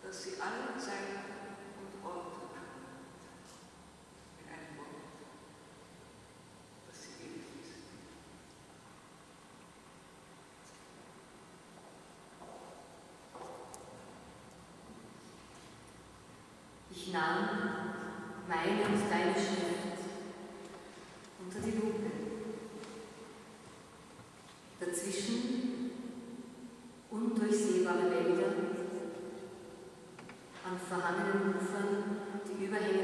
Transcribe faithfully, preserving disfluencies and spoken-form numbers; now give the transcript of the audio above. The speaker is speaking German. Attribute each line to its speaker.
Speaker 1: dass sie alle Zeit und Orte in einem Wort, dass sie ewig ist.
Speaker 2: Ich nahm meine und deine Schrift unter die Lupe. Dazwischen undurchsehbare Wälder, an verhangenen Ufern die überhängenden